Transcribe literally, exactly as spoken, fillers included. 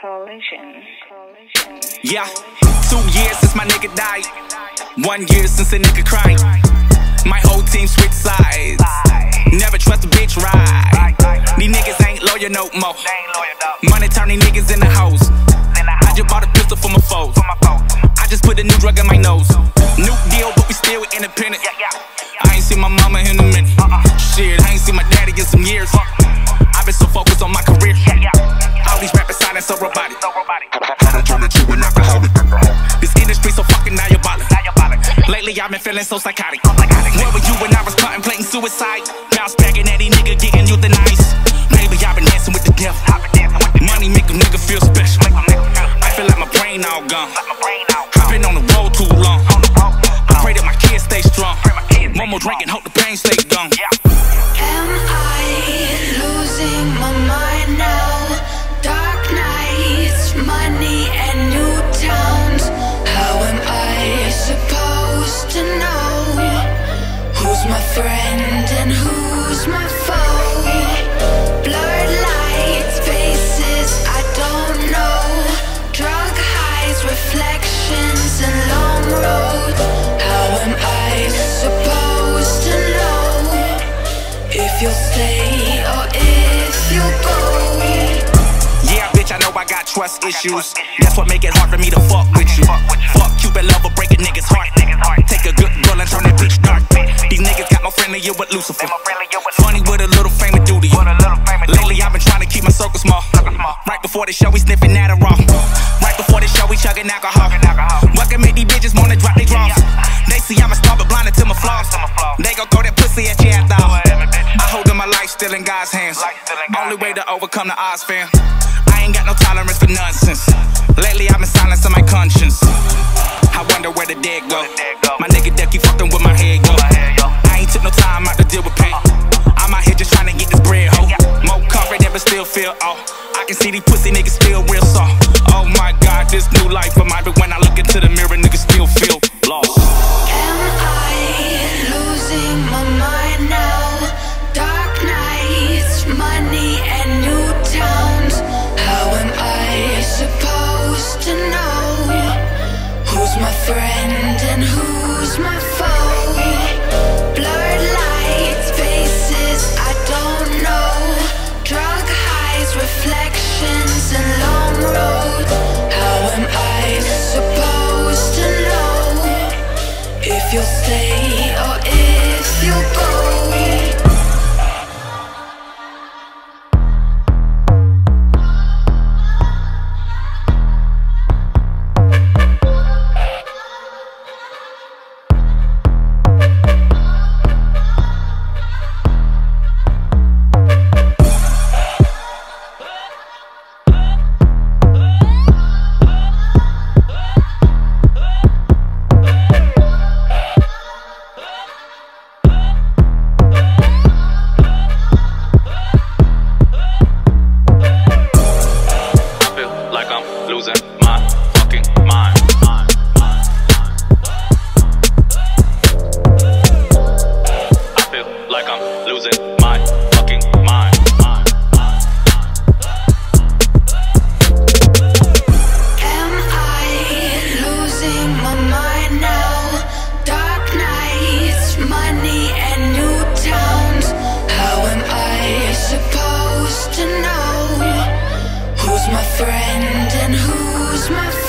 Collision. Collision. Yeah, two years since my nigga died. One year since a nigga cried. My whole team switched sides. Never trust a bitch ride. These niggas ain't loyal no more. Money turn these niggas into hoes. I just bought a pistol for my foes. I just put a new drug in my nose. New deal, but we still independent. I ain't seen my mama in a minute. Shit, I ain't seen my daddy in some years. I've been so focused on my career. All these rappers sounding so robotic. I done turned into an alcoholic. This industry so fucking diabolic. Lately I've been feeling so psychotic. Where were you when I was contemplating suicide? Bounce back and that nigga getting euthanized. Maybe I've been dancing with the devil. Money make a nigga feel special. I feel like my brain all gone. I've been on the road too long. I pray that my kids stay strong. One more drink and hope the pain stay gone. Am I losing my mind now? Dark nights, money and new towns. How am I supposed to know who's my friend and who's my foe? Blurred lights, faces I don't know. Drug highs, reflections and long roads. How am I supposed to know if you'll stay or if you'll go? Yeah, bitch, I know I got trust issues. That's what make it hard for me to fuck with you. Fuck Cupid lover, break a nigga's heart. Take a good girl and turn that bitch dark. These niggas got more friendlier with Lucifer. Funny with a little fame and duty. Lately I've been trying to keep my circle small. Right before the show we sniffing Adderall. Right before the show we chugging alcohol. What can make these bitches wanna drop their draws? They see I'm a star but blinded to my flaws. They gon' throw that pussy at you after all. I hold my life still in God's hands. Only way to overcome the odds, fam. I ain't got no tolerance for nonsense. Lately I've been silencing my conscience. I wonder where the dead go. My nigga that keep fucking with my head, yo. I ain't took no time out to deal with pain. I'm out here just trying to get this bread, ho. More confident but still feel off. I can see these pussy niggas still real soft. Oh my God, this new life of mine. But when I look into the mirror, niggas still feel lost. Am I losing my mind now? Dark nights, money and new towns. How am I supposed to know who's my friend and who's my foe? Blurred lights, faces I don't know. Drug highs, reflections and long roads. How am I supposed to know if you'll stay or if you'll go? Losing my fucking mind. I feel like I'm losing my fucking mind. Am I losing my mind now? Dark nights, money and new towns. How am I supposed to know who's my friend and who's my